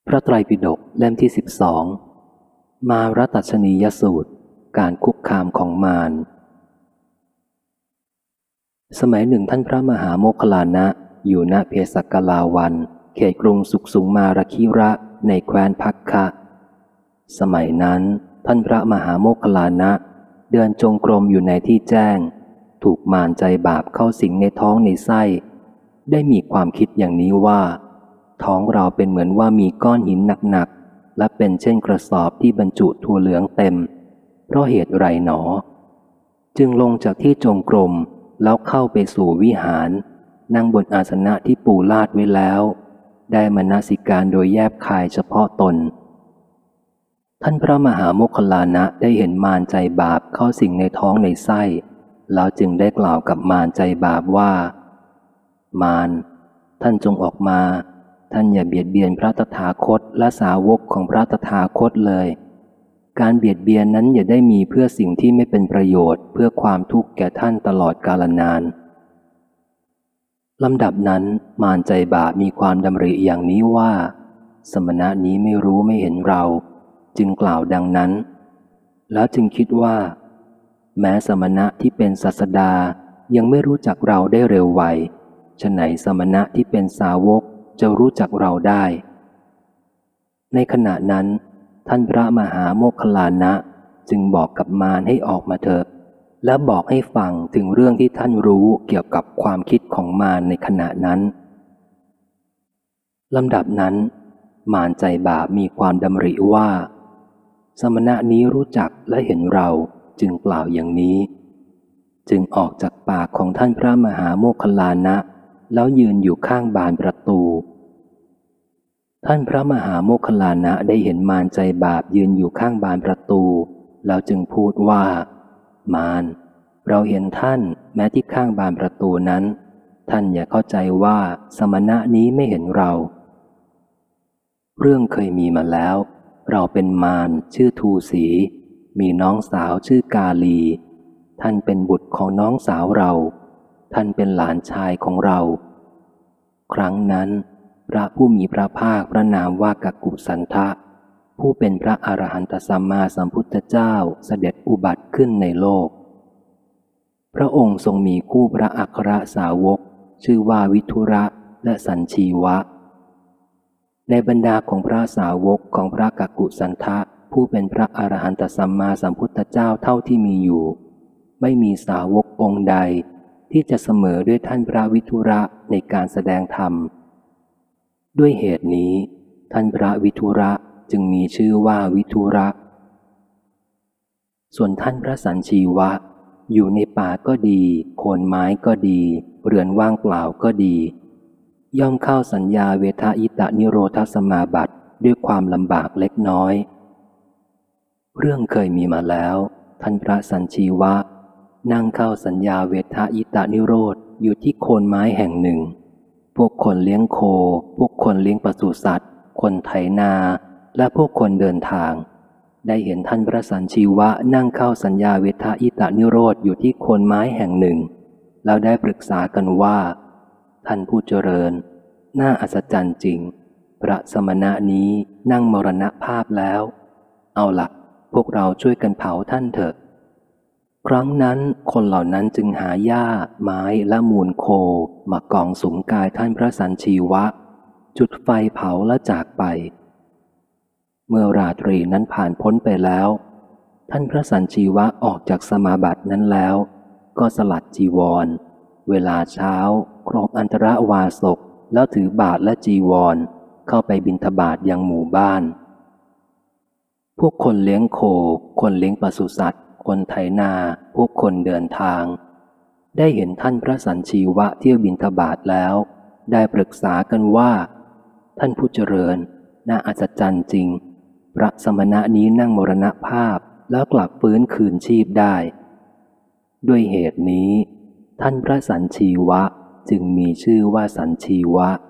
พระไตรปิฎกเล่มที่12มารตัชนียสูตรการคุกคามของมารสมัยหนึ่งท่านพระมหาโมคคัลลานะอยู่ณเพสกลาวันเขตกรุงสุขสุงมารคิระในแคว้นพักคะสมัยนั้นท่านพระมหาโมคคัลลานะเดินจงกรมอยู่ในที่แจ้งถูกมารใจบาปเข้าสิงในท้องในไส้ได้มีความคิดอย่างนี้ว่าท้องเราเป็นเหมือนว่ามีก้อนหินหนักๆและเป็นเช่นกระสอบที่บรรจุถั่วเหลืองเต็มเพราะเหตุไรหนอจึงลงจากที่จงกรมแล้วเข้าไปสู่วิหารนั่งบนอาสนะที่ปูลาดไว้แล้วได้มนสิการโดยแยบคายเฉพาะตนท่านพระมหาโมคคัลลานะได้เห็นมารใจบาปเข้าสิงในท้องในไส้แล้วจึงได้กล่าวกับมารใจบาปว่ามารท่านจงออกมาท่านอย่าเบียดเบียนพระตถาคตและสาวกของพระตถาคตเลยการเบียดเบียนนั้นอย่าได้มีเพื่อสิ่งที่ไม่เป็นประโยชน์เพื่อความทุกข์แก่ท่านตลอดกาลนานลำดับนั้นมารใจบาปมีความดำริอย่างนี้ว่าสมณะนี้ไม่รู้ไม่เห็นเราจึงกล่าวดังนั้นแล้วจึงคิดว่าแม้สมณะที่เป็นศาสดายังไม่รู้จักเราได้เร็วไวฉะไหนสมณะที่เป็นสาวกจะรู้จักเราได้ในขณะนั้นท่านพระมหาโมคคัลลานะจึงบอกกับมารให้ออกมาเถิดและบอกให้ฟังถึงเรื่องที่ท่านรู้เกี่ยวกับความคิดของมารในขณะนั้นลำดับนั้นมารใจบาปมีความดำริว่าสมณะนี้รู้จักและเห็นเราจึงกล่าวอย่างนี้จึงออกจากปากของท่านพระมหาโมคคัลลานะแล้วยืนอยู่ข้างบานประตูท่านพระมหาโมคคัลลานะได้เห็นมารใจบาปยืนอยู่ข้างบานประตูแล้วจึงพูดว่ามารเราเห็นท่านแม้ที่ข้างบานประตูนั้นท่านอย่าเข้าใจว่าสมณะนี้ไม่เห็นเราเรื่องเคยมีมาแล้วเราเป็นมารชื่อทูสีมีน้องสาวชื่อกาลีท่านเป็นบุตรของน้องสาวเราท่านเป็นหลานชายของเราครั้งนั้นพระผู้มีพระภาคพระนามว่ากักกุสันทะผู้เป็นพระอรหันตสัมมาสัมพุทธเจ้าเสด็จอุบัติขึ้นในโลกพระองค์ทรงมีคู่พระอัครสาวกชื่อว่าวิทุระและสัญชีวะในบรรดาของพระสาวกของพระกักกุสันทะผู้เป็นพระอรหันตสัมมาสัมพุทธเจ้าเท่าที่มีอยู่ไม่มีสาวกองค์ใดที่จะเสมอด้วยท่านพระวิทุระในการแสดงธรรมด้วยเหตุนี้ท่านพระวิทุระจึงมีชื่อว่าวิทุระส่วนท่านพระสัญชีวะอยู่ในป่าก็ดีโคนไม้ก็ดีเรือนว่างเปล่าก็ดีย่อมเข้าสัญญาเวทายตนิโรธสมาบัติด้วยความลำบากเล็กน้อยเรื่องเคยมีมาแล้วท่านพระสัญชีวะนั่งเข้าสัญญาเวทายตนิโรธอยู่ที่โคนไม้แห่งหนึ่งพวกคนเลี้ยงโคพวกคนเลี้ยงปศุสัตว์คนไถนาและพวกคนเดินทางได้เห็นท่านพระสัญชีวะนั่งเข้าสัญญาเวทายตนิโรธอยู่ที่โคนไม้แห่งหนึ่งแล้วได้ปรึกษากันว่าท่านผู้เจริญน่าอัศจรรย์จริงพระสมณะนี้นั่งมรณภาพแล้วเอาล่ะพวกเราช่วยกันเผาท่านเถอะครั้งนั้นคนเหล่านั้นจึงหาหญ้าไม้และมูลโคมากองสุมกายท่านพระสัญชีวะจุดไฟเผาและจากไปเมื่อราตรีนั้นผ่านพ้นไปแล้วท่านพระสัญชีวะออกจากสมาบัตินั้นแล้วก็สลัดจีวรเวลาเช้าครบอันตรวาสกแล้วถือบาตรและจีวรเข้าไปบิณฑบาตยังหมู่บ้านพวกคนเลี้ยงโคคนเลี้ยงปศุสัตว์คนไถนาพวกคนเดินทางได้เห็นท่านพระสัญชีวะเที่ยวบิณฑบาตแล้วได้ปรึกษากันว่าท่านผู้เจริญน่าอัศจรรย์จริงพระสมณะนี้นั่งมรณภาพแล้วกลับฟื้นคืนชีพได้ด้วยเหตุนี้ท่านพระสัญชีวะจึงมีชื่อว่าสัญชีวะ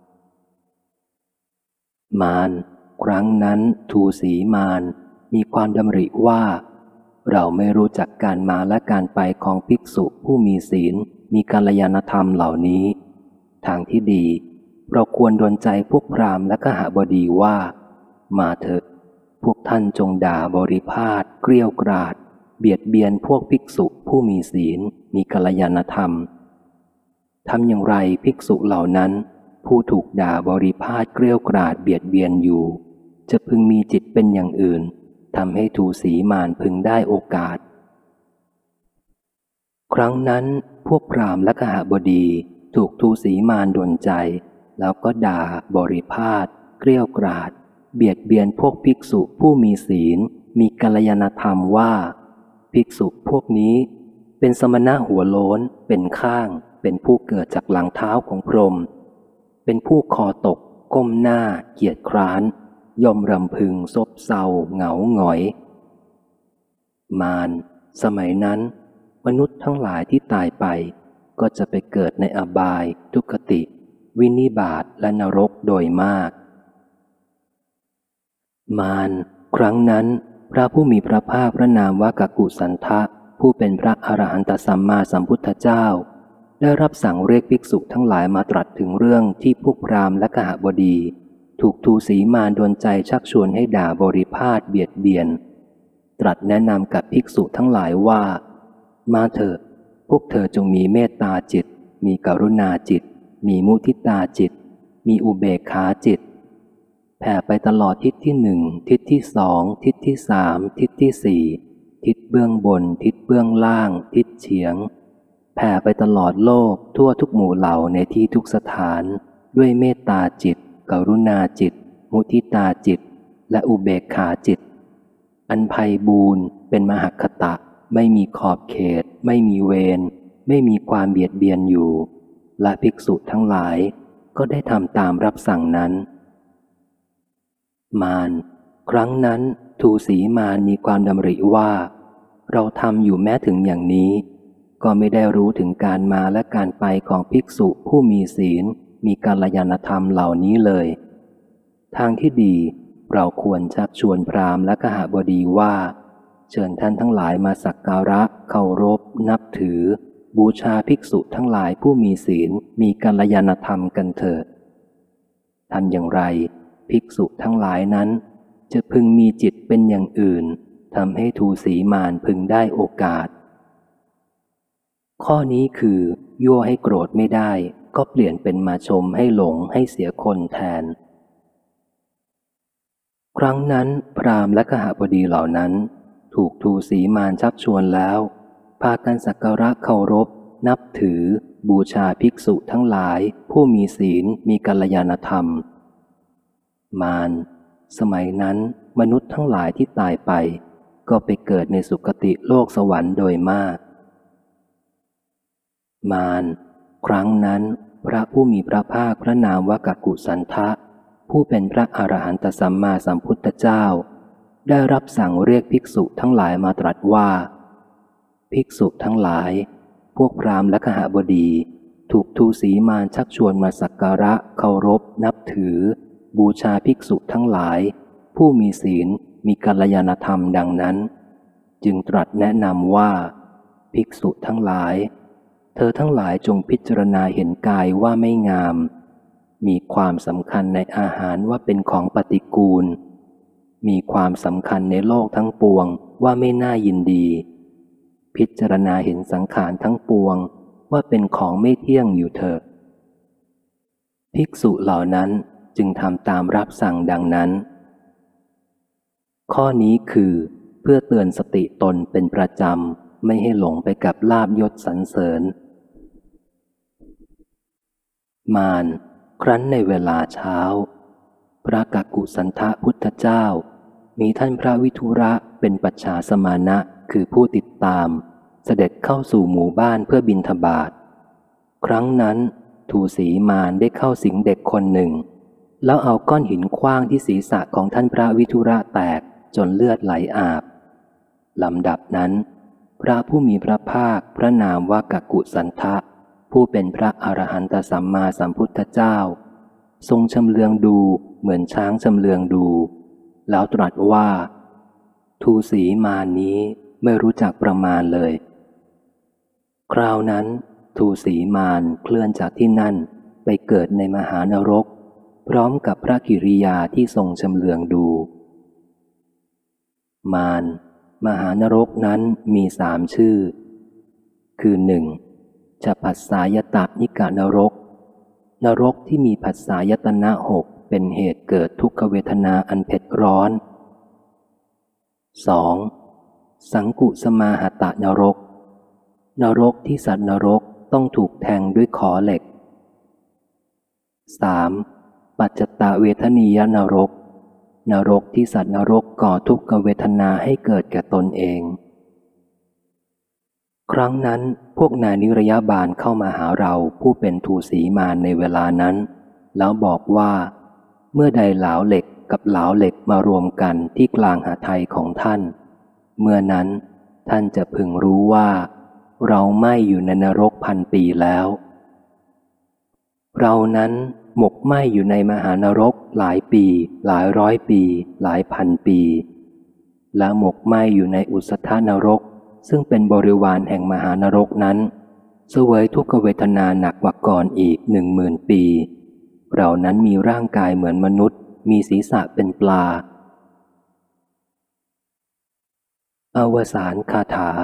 มารครั้งนั้นทูสีมารมีความดำริว่าเราไม่รู้จักการมาและการไปของภิกษุผู้มีศีลมีกัลยาณธรรมเหล่านี้ทางที่ดีเราควรดลใจพวกพราหมณ์และคหบดีว่ามาเถิดพวกท่านจงด่าบริพาทเกรี้ยวกราดเบียดเบียนพวกภิกษุผู้มีศีลมีกัลยาณธรรมทำอย่างไรภิกษุเหล่านั้นผู้ถูกด่าบริพาทเกรี้ยวกราดเบียดเบียนอยู่จะพึงมีจิตเป็นอย่างอื่นทำให้ทูสีมารพึงได้โอกาสครั้งนั้นพวกพราหมณ์และคหบดีถูกทูสีมารดลใจแล้วก็ด่าบริพาทเกรี้ยวกราดเบียดเบียนพวกภิกษุผู้มีศีลมีกัลยาณธรรมว่าภิกษุพวกนี้เป็นสมณะหัวโล้นเป็นข้างเป็นผู้เกิดจากหลังเท้าของพรหมเป็นผู้คอตกก้มหน้าเกียจคร้านย่อมรำพึงซบเซาเหงาหงอยมารสมัยนั้นมนุษย์ทั้งหลายที่ตายไปก็จะไปเกิดในอบายทุกขติวินิบาตและนรกโดยมากมารครั้งนั้นพระผู้มีพระภาคพระนามว่ากักกุสันทะผู้เป็นพระอรหันตสัมมาสัมพุทธเจ้าได้รับสั่งเรียกภิกษุทั้งหลายมาตรัสถึงเรื่องที่พวกพราหมณ์และคหบดีถูกทูสีมารดลใจชักชวนให้ด่าบริพาทเบียดเบียนตรัสแนะนำกับภิกษุทั้งหลายว่ามาเถิดพวกเธอจงมีเมตตาจิตมีกรุณาจิตมีมุทิตาจิตมีอุเบกขาจิตแผ่ไปตลอดทิศที่หนึ่งทิศที่สองทิศที่สามทิศที่สี่ทิศเบื้องบนทิศเบื้องล่างทิศเฉียงแผ่ไปตลอดโลกทั่วทุกหมู่เหล่าในที่ทุกสถานด้วยเมตตาจิตกรุณาจิตมุทิตาจิตและอุเบกขาจิตอันไพบูรณ์เป็นมหคตะไม่มีขอบเขตไม่มีเวรไม่มีความเบียดเบียนอยู่และภิกษุทั้งหลายก็ได้ทำตามรับสั่งนั้นมารครั้งนั้นทูสีมารมีความดำริว่าเราทำอยู่แม้ถึงอย่างนี้ก็ไม่ได้รู้ถึงการมาและการไปของภิกษุผู้มีศีลมีกัลยาณธรรมเหล่านี้เลยทางที่ดีเราควรชักชวนพราหมณ์และคหบดีว่าเชิญท่านทั้งหลายมาสักการะเคารพนับถือบูชาภิกษุทั้งหลายผู้มีศีลมีกัลยาณธรรมกันเถิดทำอย่างไรภิกษุทั้งหลายนั้นจะพึงมีจิตเป็นอย่างอื่นทำให้ทูสีมารพึงได้โอกาสข้อนี้คือยั่วให้โกรธไม่ได้ก็เปลี่ยนเป็นมาชมให้หลงให้เสียคนแทนครั้งนั้นพราหมณ์และคหบดีเหล่านั้นถูกทูสีมารชักชวนแล้วพากันสักการะเคารพนับถือบูชาภิกษุทั้งหลายผู้มีศีลมีกัลยาณธรรมมารสมัยนั้นมนุษย์ทั้งหลายที่ตายไปก็ไปเกิดในสุคติโลกสวรรค์โดยมากมารครั้งนั้นพระผู้มีพระภาคพระนามว่ากักกุสันทะผู้เป็นพระอรหันตสัมมาสัมพุทธเจ้าได้รับสั่งเรียกภิกษุทั้งหลายมาตรัสว่าภิกษุทั้งหลายพวกพราหมณ์และคหบดีถูกทูสีมารชักชวนมาสักการะเคารพนับถือบูชาภิกษุทั้งหลายผู้มีศีลมีกัลยาณธรรมดังนั้นจึงตรัสแนะนำว่าภิกษุทั้งหลายเธอทั้งหลายจงพิจารณาเห็นกายว่าไม่งามมีความสำคัญในอาหารว่าเป็นของปฏิกูลมีความสำคัญในโลกทั้งปวงว่าไม่น่ายินดีพิจารณาเห็นสังขารทั้งปวงว่าเป็นของไม่เที่ยงอยู่เถิดภิกษุเหล่านั้นจึงทำตามรับสั่งดังนั้นข้อนี้คือเพื่อเตือนสติตนเป็นประจำไม่ให้หลงไปกับลาภยศสรรเสริญมารครั้นในเวลาเช้าพระกักกุสันทะพุทธเจ้ามีท่านพระวิทุระเป็นปัจฉาสมานะคือผู้ติดตามเสด็จเข้าสู่หมู่บ้านเพื่อบิณฑบาตครั้งนั้นทูสีมารได้เข้าสิงเด็กคนหนึ่งแล้วเอาก้อนหินขว้างที่ศีรษะของท่านพระวิทุระแตกจนเลือดไหลอาบลำดับนั้นพระผู้มีพระภาคพระนามว่ากักกุสันทะผู้เป็นพระอรหันตสัมมาสัมพุทธเจ้าทรงชำเลืองดูเหมือนช้างชำเลืองดูแล้วตรัสว่าทูสีมารนี้ไม่รู้จักประมาณเลยคราวนั้นทูสีมารเคลื่อนจากที่นั่นไปไปเกิดในมหานรกพร้อมกับพระกิริยาที่ทรงชำเลืองดูมารมหานรกนั้นมี3 ชื่อคือ 1. จะผัสสายตนิกานรกนรกที่มีผัสสายตนะ 6เป็นเหตุเกิดทุกขเวทนาอันเผ็ดร้อน 2. สังกุสมาหตนรกนรกที่สัตว์นรกต้องถูกแทงด้วยขอเหล็ก 3. ปัจจตเวทนียนรกนรกที่สัตว์นรกก่อทุกขเวทนาให้เกิดแก่ตนเองครั้งนั้นพวกนายนิรยาบาลเข้ามาหาเราผู้เป็นทูสีมารในเวลานั้นแล้วบอกว่าเมื่อใดเหลาเหล็กกับเหลาเหล็กมารวมกันที่กลางหทัยของท่านเมื่อนั้นท่านจะพึงรู้ว่าเราไม่อยู่ในนรก1,000 ปีแล้วเรานั้นหมกไหม้อยู่ในมหานรกหลายปีหลายร้อยปีหลายพันปีและหมกไหม้อยู่ในอุสธานรกซึ่งเป็นบริวารแห่งมหานรกนั้นเสวยทุกขเวทนาหนักกว่าก่อนอีก10,000 ปีเรานั้นมีร่างกายเหมือนมนุษย์มีศีรษะเป็นปลาอวสานคาถา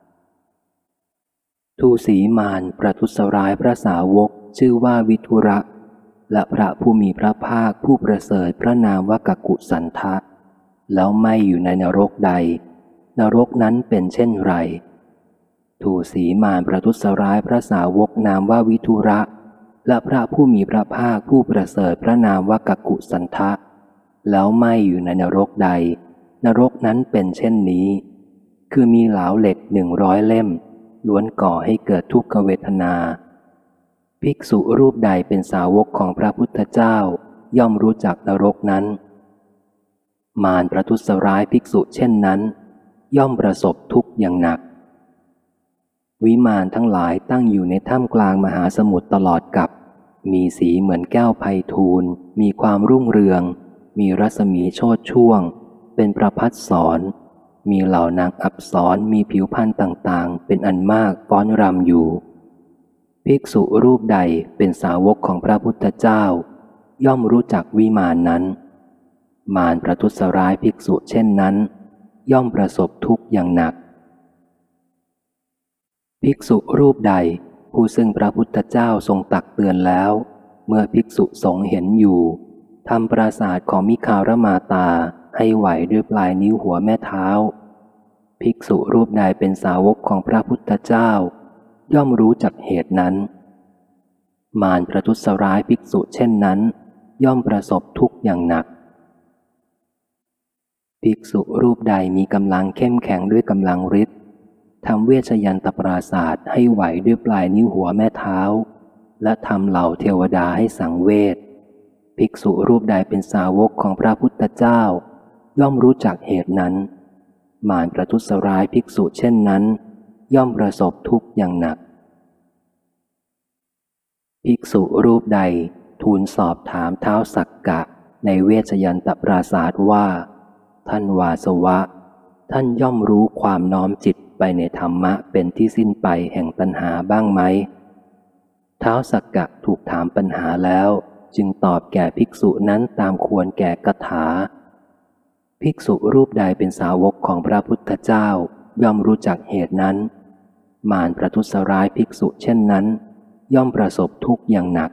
ทูสีมารประทุษร้ายพระสาวกชื่อว่าวิทุระและพระผู้มีพระภาคผู้ประเสริฐพระนามว่ากักกุสันทะแล้วไม่อยู่ในนรกใดนรกนั้นเป็นเช่นไรทูสีมารประทุษร้ายพระสาวกนามว่าวิทุระและพระผู้มีพระภาคผู้ประเสริฐพระนามว่ากักกุสันทะแล้วไม่อยู่ในนรกใดนรกนั้นเป็นเช่นนี้คือมีเหลาเหล็ก100 เล่มล้วนก่อให้เกิดทุกขเวทนาภิกษุรูปใดเป็นสาวกของพระพุทธเจ้าย่อมรู้จักนรกนั้นมารประทุษร้ายภิกษุเช่นนั้นย่อมประสบทุกข์อย่างหนักวิมานทั้งหลายตั้งอยู่ในท่ามกลางมหาสมุทรตลอดกับมีสีเหมือนแก้วไพฑูรย์มีความรุ่งเรืองมีรัศมีโชติช่วงเป็นประภัสสรมีเหล่านางอัปสรมีผิวพรรณต่างๆเป็นอันมากฟ้อนรำอยู่ภิกษุรูปใดเป็นสาวกของพระพุทธเจ้าย่อมรู้จักวิมานนั้นมารประทุษร้ายภิกษุเช่นนั้นย่อมประสบทุกข์อย่างหนักภิกษุรูปใดผู้ซึ่งพระพุทธเจ้าทรงตักเตือนแล้วเมื่อภิกษุสงฆ์เห็นอยู่ทำปราสาทของมิคารมาตาให้ไหวด้วยปลายนิ้วหัวแม่เท้าภิกษุรูปใดเป็นสาวกของพระพุทธเจ้าย่อมรู้จักเหตุนั้นมารประทุษร้ายภิกษุเช่นนั้นย่อมประสบทุกข์อย่างหนักภิกษุรูปใดมีกำลังเข้มแข็งด้วยกำลังฤทธิ์ทำเวชยันตปราศาสตร์ให้ไหวด้วยปลายนิ้วหัวแม่เท้าและทำเหล่าเทวดาให้สังเวชภิกษุรูปใดเป็นสาวกของพระพุทธเจ้าย่อมรู้จักเหตุนั้นมารประทุษร้ายภิกษุเช่นนั้นย่อมประสบทุกข์อย่างหนักภิกษุรูปใดทูลสอบถามท้าวสักกะในเวชยันตปราศาสตร์ว่าท่านวาสวะท่านย่อมรู้ความน้อมจิตไปในธรรมะเป็นที่สิ้นไปแห่งตัณหาบ้างไหมท้าวสักกะถูกถามปัญหาแล้วจึงตอบแก่ภิกษุนั้นตามควรแก่กถาภิกษุรูปใดเป็นสาวกของพระพุทธเจ้าย่อมรู้จักเหตุนั้นมารประทุษร้ายภิกษุเช่นนั้นย่อมประสบทุกข์อย่างหนัก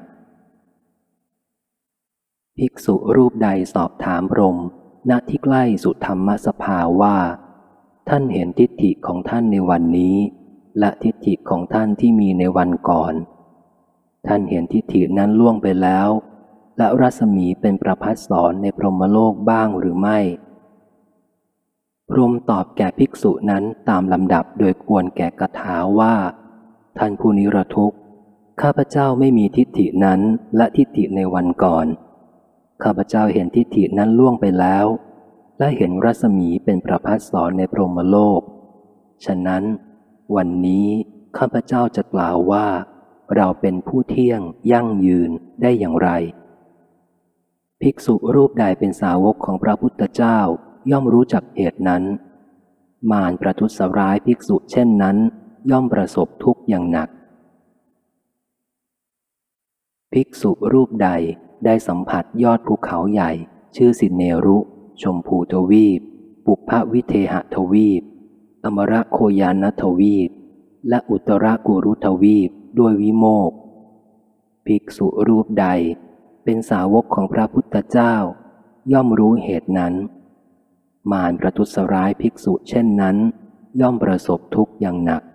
ภิกษุรูปใดสอบถามพรหมณที่ใกล้สุธรรมสภาว่าท่านเห็นทิฏฐิของท่านในวันนี้และทิฏฐิของท่านที่มีในวันก่อนท่านเห็นทิฏฐินั้นล่วงไปแล้วและรัศมีเป็นประภัสสรในพรหมโลกบ้างหรือไม่พรหมตอบแก่ภิกษุนั้นตามลำดับโดยควรแก่กถาว่าท่านผู้นิรทุกข์ข้าพเจ้าไม่มีทิฏฐินั้นและทิฏฐิในวันก่อนข้าพเจ้าเห็นทิฏฐินั้นล่วงไปแล้วและเห็นรัศมีเป็นประภัสสรในพรหมโลกฉะนั้นวันนี้ข้าพเจ้าจะกล่าวว่าเราเป็นผู้เที่ยงยั่งยืนได้อย่างไรภิกษุรูปใดเป็นสาวกของพระพุทธเจ้าย่อมรู้จักเหตุนั้นมารประทุษร้ายภิกษุเช่นนั้นย่อมประสบทุกข์อย่างหนักภิกษุรูปใดได้สัมผัสยอดภูเขาใหญ่ชื่อสิเนรุ ชมพูทวีป ปุพพวิเทหทวีป อมรโคยานทวีป และอุตรกุรุทวีปด้วยวิโมกข์ภิกษุรูปใดเป็นสาวกของพระพุทธเจ้าย่อมรู้เหตุนั้นมารประทุษร้ายภิกษุเช่นนั้นย่อมประสบทุกข์อย่างหนัก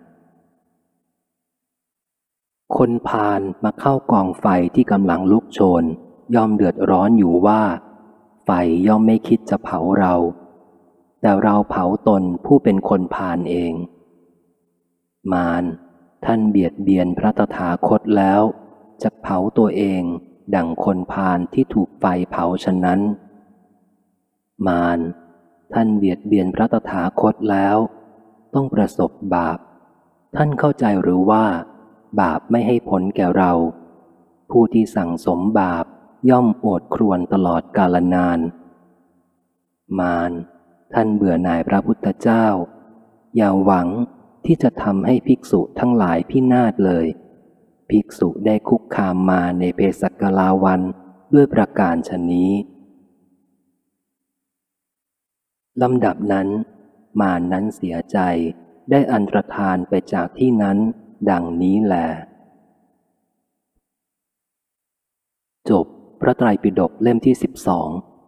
คนพาลมาเข้ากองไฟที่กำลังลุกโชนย่อมเดือดร้อนอยู่ว่าไฟย่อมไม่คิดจะเผาเราแต่เราเผาตนผู้เป็นคนพาลเองมารท่านเบียดเบียนพระตถาคตแล้วจะเผาตัวเองดั่งคนพาลที่ถูกไฟเผาฉะนั้นมารท่านเบียดเบียนพระตถาคตแล้วต้องประสบบาปท่านเข้าใจหรือว่าบาปไม่ให้ผลแก่เราผู้ที่สั่งสมบาปย่อมโอดครวญตลอดกาลนานมารท่านเบื่อหน่ายพระพุทธเจ้าอย่าหวังที่จะทำให้ภิกษุทั้งหลายพินาศเลยภิกษุได้คุกคามมาในเภสักลาวันด้วยประการฉะนี้ลำดับนั้นมารนั้นเสียใจได้อันตรธานไปจากที่นั้นดังนี้แลจบพระไตรปิฎกเล่มที่12